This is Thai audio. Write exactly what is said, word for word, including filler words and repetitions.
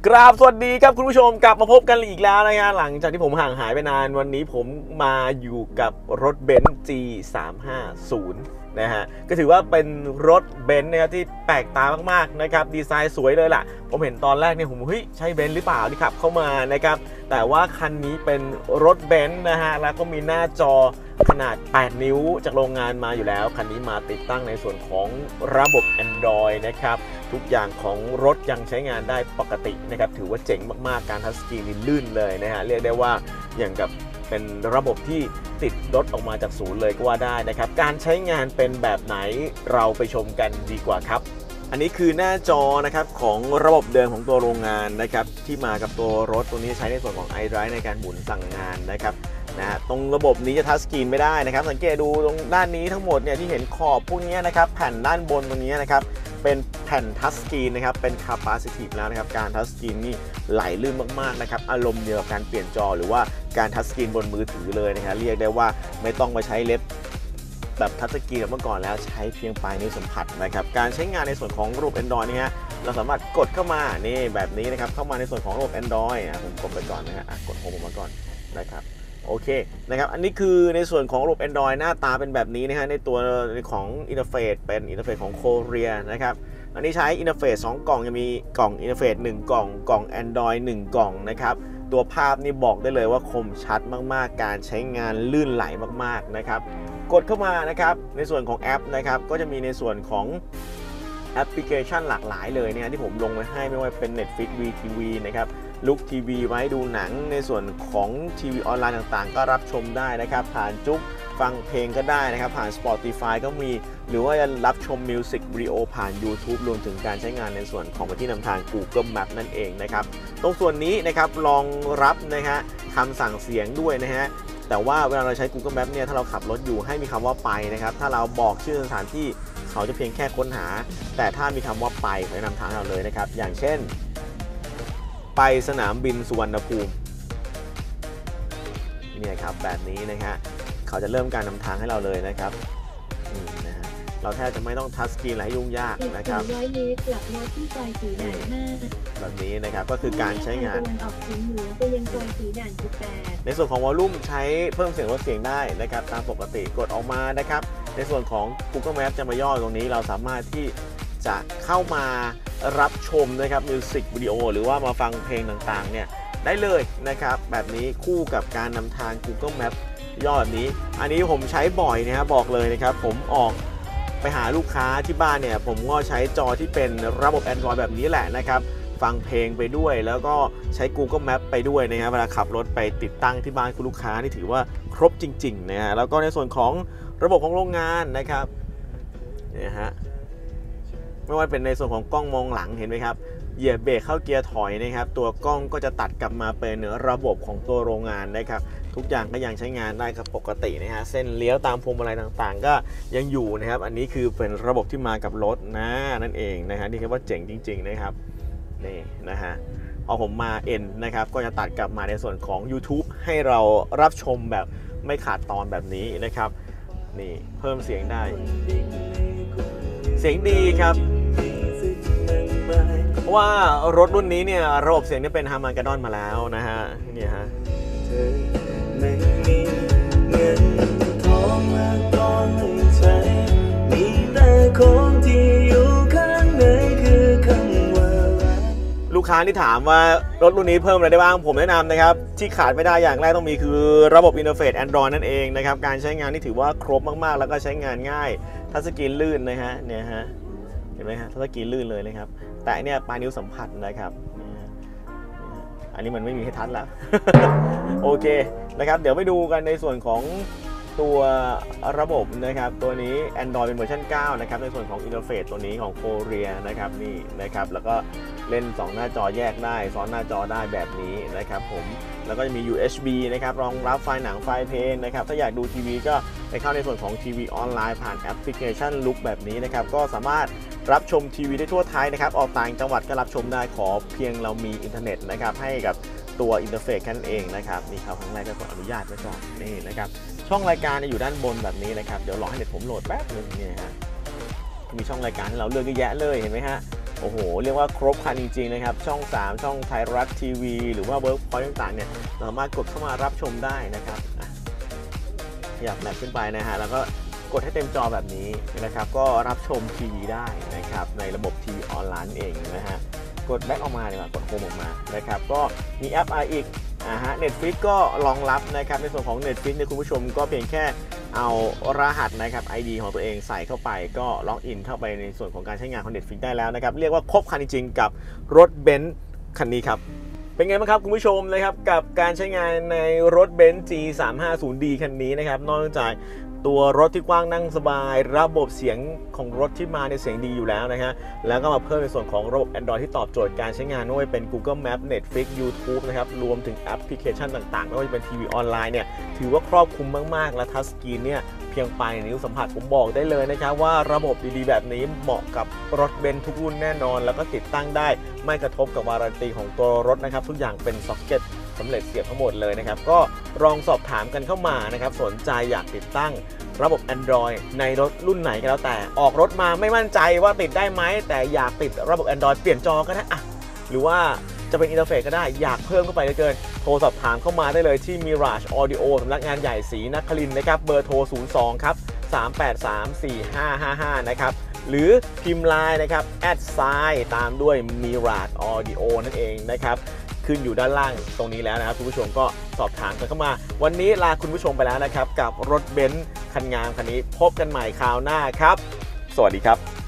กราบสวัสดีครับคุณผู้ชมกลับมาพบกันอีกแล้วนะฮะหลังจากที่ผมห่างหายไปนานวันนี้ผมมาอยู่กับรถเบนซ์ จี สามห้าศูนย์ นะฮะก็ถือว่าเป็นรถเบนซ์นะครับที่แปลกตามากๆนะครับดีไซน์สวยเลยล่ะผมเห็นตอนแรกเนี่ยผมเฮ้ยใช่เบนซ์หรือเปล่าที่ขับเข้ามานะครับแต่ว่าคันนี้เป็นรถเบนซ์นะฮะแล้วก็มีหน้าจอขนาดแปดนิ้วจากโรงงานมาอยู่แล้วคันนี้มาติดตั้งในส่วนของระบบ Android นะครับทุกอย่างของรถยังใช้งานได้ปกตินะครับถือว่าเจ๋งมากๆการทัชสกรีนนี่ลื่นเลยนะฮะเรียกได้ว่าอย่างกับเป็นระบบที่ติดรถออกมาจากศูนย์เลยก็ว่าได้นะครับการใช้งานเป็นแบบไหนเราไปชมกันดีกว่าครับอันนี้คือหน้าจอนะครับของระบบเดิมของตัวโรงงานนะครับที่มากับตัวรถตัวนี้ใช้ในส่วนของ iDrive ในการหมุนสั่งงานนะครับนะฮะตรงระบบนี้จะทัชสกรีนไม่ได้นะครับสังเกตดูตรงด้านนี้ทั้งหมดเนี่ยที่เห็นขอบพวกนี้นะครับแผ่นด้านบนตรงนี้นะครับเป็นแผ่นทัชสกรีนนะครับเป็น capacitive แล้วนะครับการทัชสกรีนนี่ไหลลื่นมากๆนะครับอารมณ์เดียวกับการเปลี่ยนจอหรือว่าการทัชสกรีนบนมือถือเลยนะครับเรียกได้ว่าไม่ต้องมาใช้เล็บแบบทัชสกรีนแบบเมื่อก่อนแล้วใช้เพียงปลายนิ้วสัมผัสนะครับการใช้งานในส่วนของระบบ Android นี่ฮะเราสามารถกดเข้ามานี่แบบนี้นะครับเข้ามาในส่วนของระบบ Android อ่ะผมกดไปก่อนนะฮะกดโฮมมาก่อนนะครับโอเคนะครับอันนี้คือในส่วนของระบบ Android หน้าตาเป็นแบบนี้นะฮะในตัวของอินเทอร์เฟซเป็นอินเทอร์เฟซของ Korea นะครับอันนี้ใช้อินเทอร์เฟซสองกล่องจะมีกล่องอินเทอร์เฟซหนึ่งกล่องกล่อง Android หนึ่งกล่องนะครับตัวภาพนี่บอกได้เลยว่าคมชัดมากๆการใช้งานลื่นไหลมากๆนะครับกดเข้ามานะครับในส่วนของแอปนะครับก็จะมีในส่วนของแอปพลิเคชันหลากหลายเลยเนี่ยที่ผมลงไว้ให้ไม่ว่าเป็น Netflix วี ที วี นะครับลุกทีวีไว้ดูหนังในส่วนของทีวีออนไลน์ต่างๆก็รับชมได้นะครับผ่านจุ๊กฟังเพลงก็ได้นะครับผ่าน Spotify ก็มีหรือว่าจะรับชมมิวสิกวิดีโอผ่าน YouTube รวมถึงการใช้งานในส่วนของที่นำทาง Google Map นั่นเองนะครับตรงส่วนนี้นะครับรองรับนะฮะคำสั่งเสียงด้วยนะฮะแต่ว่าเวลาเราใช้ Google Map เนี่ยถ้าเราขับรถอยู่ให้มีคำว่าไปนะครับถ้าเราบอกชื่อสถานที่เขาจะเพียงแค่ค้นหาแต่ถ้ามีคำว่าไปเขาจะนำทางเราเลยนะครับอย่างเช่นไปสนามบินสุวรรณภูมิเนี่ยครับแบบนี้นะฮะเขาจะเริ่มการนำทางให้เราเลยนะครับนี่นะฮะเราแทบจะไม่ต้องทัชสกรีนอะไรยุ่งยากนะครับร้อยเมตรกลับรถที่ซอยสีด่านห้าแบบนี้นะครับก็คือการใช้งานตะวันออกเฉียงเหนือไปยังซอยสีด่านสิบแปดในส่วนของวอลลุ่มใช้เพิ่มเสียงลดเสียงได้นะครับตามปกติกดออกมานะครับในส่วนของ Google Map จะมาย่อตรงนี้เราสามารถที่จะเข้ามารับชมนะครับมิวสิกวิดีโอหรือว่ามาฟังเพลงต่างๆเนี่ยได้เลยนะครับแบบนี้คู่กับการนำทาง Google Map ย่อแบบนี้อันนี้ผมใช้บ่อยนะครับบอกเลยนะครับผมออกไปหาลูกค้าที่บ้านเนี่ยผมก็ใช้จอที่เป็นระบบ Android แบบนี้แหละนะครับฟังเพลงไปด้วยแล้วก็ใช้ Google Map ไปด้วยนะครับเวลาขับรถไปติดตั้งที่บ้านคุณลูกค้านี่ถือว่าครบจริงๆนะฮะแล้วก็ในส่วนของระบบของโรงงานนะครับเนี่ยฮะไม่ว่าเป็นในส่วนของกล้องมองหลังเห็นไหมครับเหยียบเบรกเข้าเกียร์ถอยนะครับตัวกล้องก็จะตัดกลับมาเป็นระบบของตัวโรงงานนะครับทุกอย่างก็ยังใช้งานได้ครับปกตินะฮะเส้นเลี้ยวตามพวงมาลัยต่างๆก็ยังอยู่นะครับอันนี้คือเป็นระบบที่มากับรถนะนั่นเองนะฮะนี่คือว่าเจ๋งจริงๆนะครับนี่นะฮะพอผมมาเอ็นนะครับก็จะตัดกลับมาในส่วนของ YouTube ให้เรารับชมแบบไม่ขาดตอนแบบนี้นะครับนี่เพิ่มเสียงได้เสียงดีครับเพราะว่ารถรุ่นนี้เนี่ยระบบเสียงนี่เป็นฮาร์มันกาดอนมาแล้วนะฮะเนี่ยฮะลูกค้าที่ถามว่ารถรุ่นนี้เพิ่มอะไรได้บ้างผมแนะนำนะครับที่ขาดไม่ได้อย่างแรกต้องมีคือระบบอินเทอร์เฟซ Android นั่นเองนะครับการใช้งานนี่ถือว่าครบมากๆแล้วก็ใช้งานง่ายทัชสกรีนลื่นนะฮะเนี่ยฮะเห็นไหมฮะทัชสกรีนลื่นเลยนะครับแต่เนี่ยปลายนิ้วสัมผัสนะครับอันนี้มันไม่มีให้ทัชแล้ว โอเคนะครับเดี๋ยวไปดูกันในส่วนของตัวระบบนะครับตัวนี้ Android เป็นเวอร์ชันเก้านะครับในส่วนของอินเทอร์เฟซตัวนี้ของ Korea นะครับนี่นะครับแล้วก็เล่นสองหน้าจอแยกได้ซ้อนหน้าจอได้แบบนี้นะครับผมแล้วก็จะมี ยู เอช บี นะครับรองรับไฟล์หนังไฟล์เพลงนะครับถ้าอยากดูทีวีก็ไปเข้าในส่วนของทีวีออนไลน์ผ่านแอปพลิเคชันลุกแบบนี้นะครับก็สามารถรับชมทีวีได้ทั่วไทยนะครับออกต่างจังหวัดก็รับชมได้ขอเพียงเรามีอินเทอร์เน็ตนะครับให้กับตัวอินเทอร์เฟซแค่นั้นเองนะครับนี่ครับครั้งแรกก็ขออนุญาตไว้ก่อนนี่นะครับช่องรายการอยู่ด้านบนแบบนี้นะครับเดี๋ยวรอให้เน็ตผมโหลดแป๊บนึงเนี่ยฮะมีช่องรายการให้เราเลือกเยอะแยะเลยเห็นไหมฮะโอ้โหเรียกว่าครบครันจริงๆนะครับช่องสามช่องไทยรัฐทีวีหรือว่าเวิร์กพอยต์ต่างๆเนี่ยสามารถกดเข้ามารับชมได้นะครับขยับแมปขึ้นไปนะฮะแล้วก็กดให้เต็มจอแบบนี้นะครับก็รับชมทีวีได้นะครับในระบบทีวีออนไลน์เองนะฮะกดแบ็กออกมาดีกว่ากดโฮมออกมานะครับก็มีแอป ไอ อีกอ่าฮะ Netflix ก็รองรับนะครับในส่วนของ Netflix เนี่ยคุณผู้ชมก็เพียงแค่เอารหัสนะครับ ไอ ดี ของตัวเองใส่เข้าไปก็ล็อกอินเข้าไปในส่วนของการใช้งานของ Netflix ได้แล้วนะครับเรียกว่าครบครันจริงๆกับรถเบนซ์คันนี้ครับเป็นไงบ้างครับคุณผู้ชมนะครับกับการใช้งานในรถเบนซ์ จี สามห้าศูนย์ดี คันนี้นะครับนอกจากตัวรถที่กว้างนั่งสบายระบบเสียงของรถที่มาในเสียงดีอยู่แล้วนะฮะแล้วก็มาเพิ่มในส่วนของระบบ Android ที่ตอบโจทย์การใช้งานไม่ว่าเป็น Google Map Netflix YouTube นะครับรวมถึงแอปพลิเคชันต่างๆไม่ว่าจะเป็นทีวีออนไลน์เนี่ยถือว่าครอบคลุมมากๆและทัชสกรีนเนี่ยเพียงปลายนิ้วสัมผัสผมบอกได้เลยนะครับว่าระบบดีๆแบบนี้เหมาะกับรถเบนซ์ทุกรุ่นแน่นอนแล้วก็ติดตั้งได้ไม่กระทบกับวารันตีของตัวรถนะครับทุกอย่างเป็นซ็อกเก็ตสำเร็จเสียบทั้งหมดเลยนะครับก็ลองสอบถามกันเข้ามานะครับสนใจอยากติดตั้งระบบ Android ในรถรุ่นไหนก็แล้วแต่ออกรถมาไม่มั่นใจว่าติดได้ไหมแต่อยากติดระบบ Android เปลี่ยนจอก็ได้อะหรือว่าจะเป็นอินเทอร์เฟซก็ได้อยากเพิ่มเข้าไปเหลือเกินโทรสอบถามเข้ามาได้เลยที่ Mirage Audio สำนักงานใหญ่ศรีนครินทร์นะครับเบอร์โทรศูนย์ สอง ครับ สาม แปด สาม สี่ ห้า ห้า ห้านะครับหรือพิมพ์ไลน์นะครับแอดไซน์ตามด้วย Mirage Audio นั่นเองนะครับขึ้นอยู่ด้านล่างตรงนี้แล้วนะครับคุณผู้ชมก็สอบถามกันเข้ามาวันนี้ลาคุณผู้ชมไปแล้วนะครับกับรถเบนซ์คันงามคันนี้พบกันใหม่คราวหน้าครับสวัสดีครับ